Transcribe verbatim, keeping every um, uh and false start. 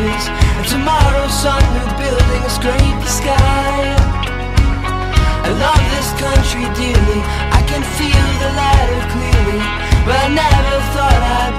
trees, and tomorrow some new building will scrape the sky. I love this country dearly, I can feel the ladder clearly, but I never thought I'd